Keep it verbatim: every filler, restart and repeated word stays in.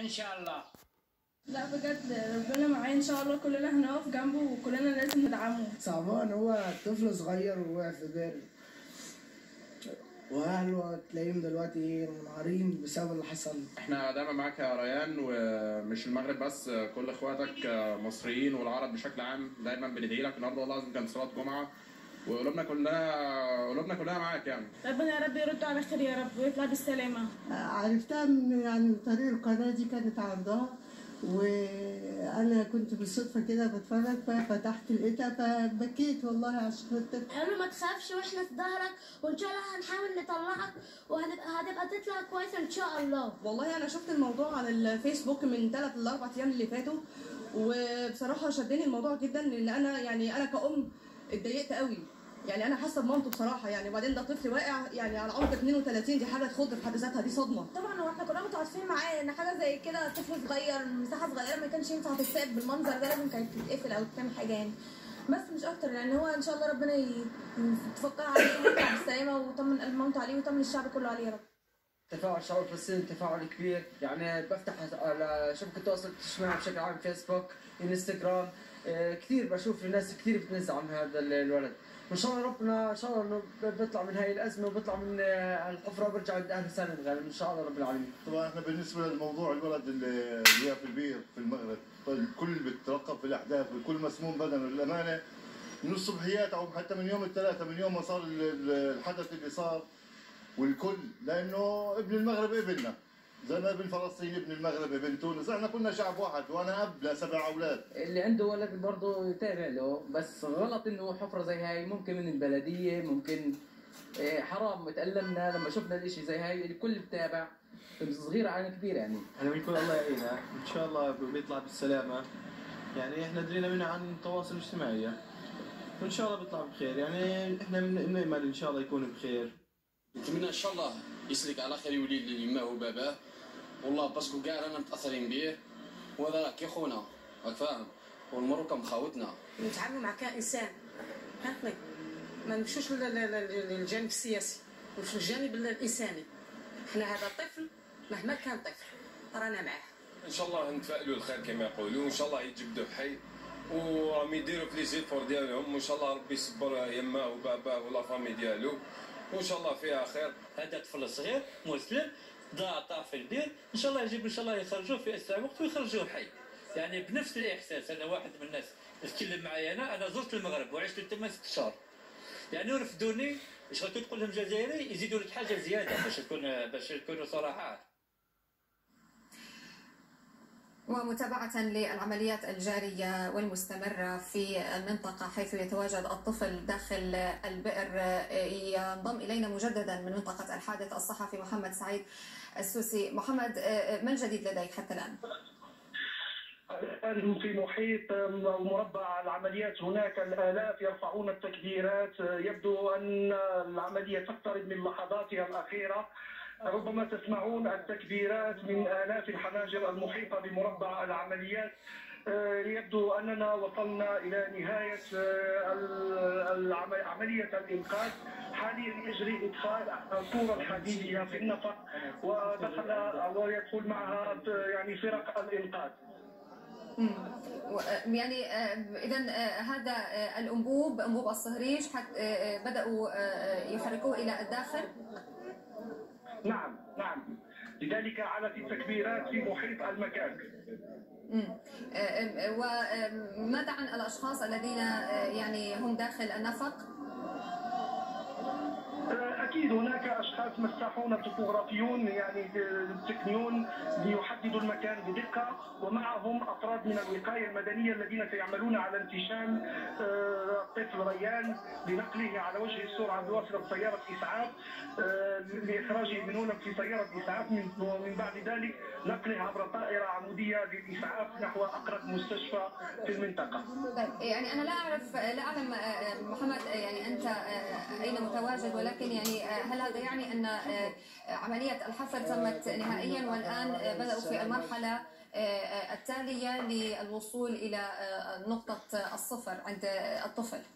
ان شاء الله. لا بجد ربنا معاه ان شاء الله، كلنا هنقف جنبه وكلنا لازم ندعمه. صعبان، هو طفل صغير ووقع في بئر، واهله تلاقيهم دلوقتي منهارين بسبب اللي حصل. احنا دايما معاك يا ريان، ومش المغرب بس، كل اخواتك مصريين والعرب بشكل عام دايما بندعي لك. النهارده والله العظيم كان صلاه جمعه وقلوبنا كلها قلوبنا كلها معاك يعني. ربنا يا رب يرد على خير يا رب ويطلع بالسلامه. عرفتها من يعني من طريق القناه دي، كانت عرضها وانا كنت بالصدفه كده بتفرج ففتحت لقيتها فبكيت والله عشان الطفل. قالوا ما تخافش واحنا في ظهرك وان شاء الله هنحاول نطلعك وهتبقى هتبقى تطلع كويسه ان شاء الله. والله انا شفت الموضوع على الفيسبوك من ثلاث لاربع ايام اللي فاتوا، وبصراحه شدني الموضوع جدا، لان انا يعني انا كأم اتضايقت قوي، يعني انا حاسه بمامته بصراحه يعني. وبعدين ده طفل واقع يعني على عمر اثنين وثلاثين، دي حاجه تخض في حد ذاتها، دي صدمه. طبعا هو احنا كلنا متعاطفين معاه ان حاجه زي كده، طفل صغير مساحه صغيره ما كانش ينفع تتساب بالمنظر ده، لازم كانت تتقفل او تعمل حاجه يعني، بس مش اكتر. يعني هو ان شاء الله ربنا يتفقها عليه ويطلع بالسلامه ويطمن قلب مامته عليه ويطمن الشعب كله عليه يا رب. تفاعل الشعب الفلسطيني تفاعل كبير، يعني بفتح على شبكه التواصل الاجتماعي بشكل عام، فيسبوك، انستغرام، كثير بشوف الناس كثير بتنزل عن هذا الولد. وان شاء الله ربنا ان شاء الله انه بيطلع من هاي الازمه وبيطلع من الحفره وبرجع عند اهل سالم غالبا ان شاء الله رب العالمين. طبعا احنا بالنسبه للموضوع الولد اللي هي في البير في المغرب، الكل بيترقب في الاحداث والكل مسموم بدنه للامانه من الصبحيات او حتى من يوم الثلاثاء، من يوم ما صار الحدث اللي صار، والكل لانه ابن المغرب ابننا زي ما ابن فلسطين ابن المغرب ابن تونس، احنا كنا شعب واحد، وانا اب لسبع اولاد. اللي عنده ولد برضه يتابع له، بس غلط انه حفره زي هاي ممكن من البلديه، ممكن حرام تألمنا لما شفنا الاشي زي هاي. الكل بتابع، صغيره عن كبيره يعني. احنا بنقول الله يعينه ان شاء الله بيطلع بالسلامه، يعني احنا درينا منها عن التواصل الاجتماعي وان شاء الله بيطلع بخير، يعني احنا بنأمل ان شاء الله يكون بخير. نتمنى ان شاء الله يسلك على خير يولي ليماه وباباه، والله باسكو كاع رانا متاثرين به، وهذا راه كي خونا راك فاهم، ونمروا كمخاوتنا. نتعاملوا مع كإنسان، فهمتني؟ ما نمشوش للجانب السياسي، نمشوا للجانب الانساني. احنا هذا الطفل مهما كان طفل رانا معاه. ان شاء الله نتفائلوا الخير كما يقولوا، وان شاء الله يتجبدوا حي وراهم يديروا في لي زيفور ديالهم، وان شاء الله ربي يصبر يماه وباباه ولا فامي ديالو، وان شاء الله فيها خير. هذا طفل صغير مسلم ضاع طاح في البير، ان شاء الله يجيب ان شاء الله يخرجوه في اسرع وقت ويخرجوه حي، يعني بنفس الاحساس. انا واحد من الناس تكلم معايا، انا انا زرت المغرب وعشت تما ست شهور، يعني رفدوني اش تقول لهم جزائري يزيدوا لك حاجه زياده باش تكون باش تكونوا صراحه. ومتابعة للعمليات الجارية والمستمرة في المنطقة حيث يتواجد الطفل داخل البئر، ينضم إلينا مجددا من منطقة الحادث الصحفي محمد سعيد السوسي. محمد، ما الجديد لديك حتى الآن؟ الآن في محيط مربع العمليات هناك الآلاف يرفعون التكبيرات، يبدو أن العملية تقترب من لحظاتها الأخيرة، ربما تسمعون التكبيرات من آلاف الحناجر المحيطة بمربع العمليات. يبدو أننا وصلنا إلى نهاية عملية الإنقاذ، حاليا يجري إدخال الصورة الحديدية في النفق، ودخل ويدخل معها يعني فرق الإنقاذ. يعني اذا هذا الانبوب انبوب الصهريج بداوا يحركوه الى الداخل. نعم نعم، لذلك علت التكبيرات في محيط المكان. وماذا عن الاشخاص الذين يعني هم داخل النفق؟ أكيد هناك أشخاص مساحون توبوغرافيون يعني تقنيون ليحددوا المكان بدقة، ومعهم أفراد من الوقاية المدنية الذين سيعملون على انتشال الطفل ريان لنقله على وجه السرعة بواسطة سيارة إسعاف، لإخراجه من هنا في سيارة إسعاف، ومن بعد ذلك نقله عبر طائرة عمودية للإسعاف نحو أقرب مستشفى في المنطقة. طيب يعني أنا لا أعرف لا أعلم محمد يعني أنت أين متواجد، ولكن يعني هل هذا يعني أن عملية الحفر تمت نهائيا والآن بدأوا في المرحلة التالية للوصول إلى نقطة الصفر عند الطفل؟